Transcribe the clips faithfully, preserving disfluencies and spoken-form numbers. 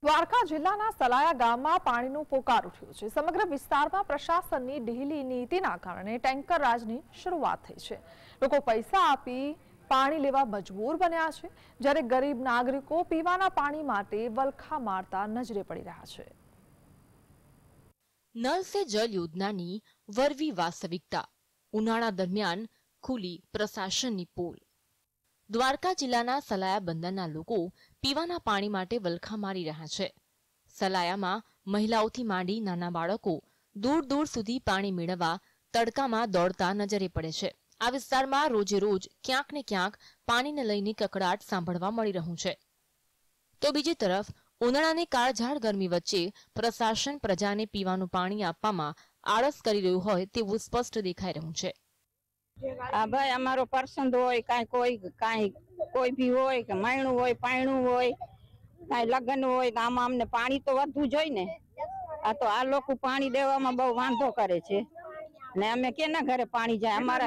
દ્વારકા જિલ્લાના સલાયા ગામમાં પાણીનો પોકાર ઉઠ્યો છે। સમગ્ર વિસ્તારમાં પ્રશાસનની ઢીલી નીતિના કારણે ટેન્કર રાજની શરૂઆત થઈ છે। લોકો પૈસા આપી પાણી લેવા મજબૂર બન્યા છે, જ્યારે ગરીબ નાગરિકો પીવાના પાણી માટે વલખા મારતા નજરે પડી રહ્યા છે। નલ સે જલ યોજનાની વરવી વાસ્તવિકતા, ઉનાળા દરમિયાન ખુલી પ્રશાસનની પોલ। દ્વારકા જિલ્લાના સલાયા બંદરના લોકો પીવાના પાણી માટે વલખા મારી રહ્યા છે। સલાયામાં મહિલાઓથી માંડી નાના બાળકો દૂર દૂર સુધી પાણી મેળવવા તડકામાં દોડતા નજરે પડે છે। આ વિસ્તારમાં રોજે રોજ ક્યાંક ને ક્યાંક પાણીને લઈને કકડાટ સાંભળવા મળી રહ્યું છે। તો બીજી તરફ ઉનાળાની કાળઝાળ ગરમી વચ્ચે પ્રશાસન પ્રજાને પીવાનું પાણી આપવામાં આળસ કરી રહ્યું હોય તેવું સ્પષ્ટ દેખાઈ રહ્યું છે। આ ભાઈ અમારો પસંદ હોય કાંઈ કોઈ કાંઈ કોઈ બી હોય કે માયણું હોય પાયણું હોય કાંઈ લગ્ન હોય તો આમાં અમને પાણી તો વધવું જોઈએ ને। આ તો આ લોકો પાણી દેવામાં બહુ વાંધો કરે છે ને અમે કેના ઘરે પાણી જાય? અમારા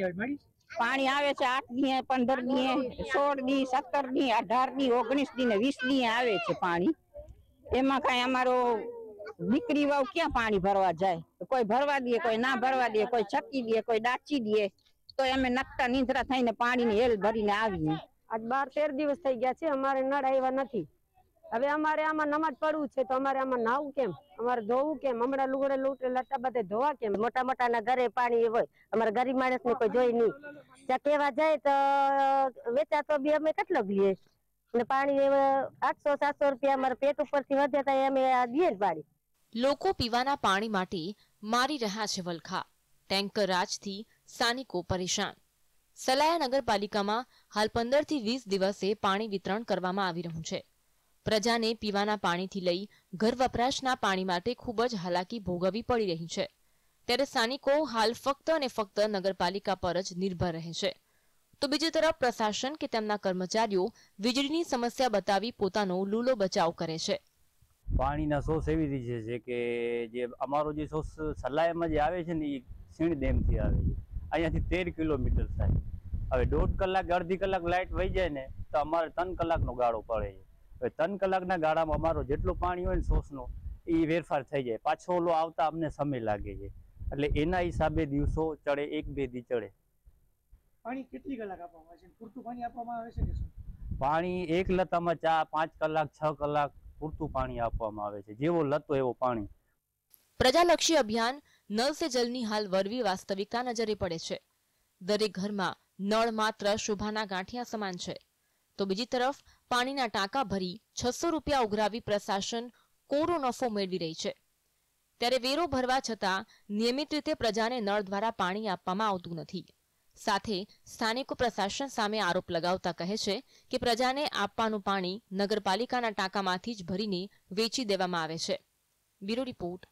પાણી આવે છે આઠ દી પંદર દી સોળ દી સત્તર દી અઢાર દી ઓગણીસ દી ને વીસ દી આવે છે પાણી। એમાં કાંઈ અમારો દીકરી વાવ ક્યાં પાણી ભરવા જાય? કોઈ ભરવા દે, કોઈ ના ભરવા દે, કોઈ છકી દે, કોઈ ડાચી દે, તો અમે નકટા નીંદરા થઈને પાણીની હેલ ભરીને આવીએ। આજ બાર તેર દિવસ થઈ ગયા છે, અમારે નળ આવ્યા નથી। હવે અમારે આમાં નમાજ પડવું છે તો અમારે આમાં નાવું કેમ? અમારે ધોવું કેમ? હમણાં લુગડે લૂટે લટ્ટા બધે ધોવા કેમ? મોટા મોટા ના ઘરે પાણી હોય, અમારે ગરીબ માણસ ને કોઈ જોઈ નહીં। ત્યાં કેવા જાય તો વેચા તો બી અમે કેટલો લઈએ ને પાણી આઠસો સાતસો રૂપિયા અમારે પેટ ઉપરથી વધે તો અમે દઈએ જ પાણી। લોકો પીવાના પાણી માટે મારી રહ્યા છે વલખા। ટેન્કર રાજથી સ્થાનિકો પરેશાન। સલાયા નગરપાલિકામાં હાલ પંદર થી વીસ દિવસે પાણી વિતરણ કરવામાં આવી રહ્યું છે। પ્રજાને પીવાના પાણીથી લઈ ઘર વપરાશના પાણી માટે ખૂબ જ હાલાકી ભોગવવી પડી રહી છે, ત્યારે સ્થાનિકો હાલ ફક્ત અને ફક્ત નગરપાલિકા પર જ નિર્ભર રહે છે। તો બીજી તરફ પ્રશાસન કે તેમના કર્મચારીઓ વીજળીની સમસ્યા બતાવી પોતાનો લૂલો બચાવ કરે છે। પાણીના સોર્સ એવી રીતે છે કે જે અમારો જે સોર્સ સલાયામાં જે આવે છે ને એ સીણ ડેમથી આવે છે। અહીંયાથી તેર કિલોમીટર થાય। હવે દોઢ કલાક અડધી કલાક લાઇટ વહી જાય ને તો અમારે ત્રણ કલાકનો ગાળો પડે છે। હવે ત્રણ કલાકના ગાળામાં અમારો જેટલું પાણી હોય ને સોર્સનો એ ફેરફાર થઈ જાય, પાછો ઓલો આવતા અમને સમય લાગે છે, એટલે એના હિસાબે દિવસો ચડે, એક બે દી ચડે। પાણી કેટલી કલાક આપવામાં આવે છે? પૂરતું પાણી આપવામાં આવે છે કે શું? પાણી એક લતામાં ચા પાંચ કલાક છ કલાક પૂરતું પાણી આપવામાં આવે છે, જેવો લતો એવો પાણી। પ્રજાલક્ષી અભિયાન નલ સે જલની હાલ વરવી વાસ્તવિકતા નજરે પડે છે। દરેક ઘરમાં નળ માત્ર શોભાના ગાંઠિયા સમાન છે, તો બીજી તરફ પાણીના ટાંકા ભરી છસો રૂપિયા ઉઘરાવી પ્રશાસન કોરો નફો મેળવી રહી છે, ત્યારે વેરો ભરવા છતાં નિયમિત રીતે પ્રજાને નળ દ્વારા પાણી આપવામાં આવતું નથી। સાથે સ્થાનિકો પ્રશાસન સામે આરોપ લગાવતા કહે છે કે પ્રજાને આપવાનું પાણી નગરપાલિકાના ટાંકામાંથી જ ભરીને વેચી દેવામાં આવે છે। Bureau report,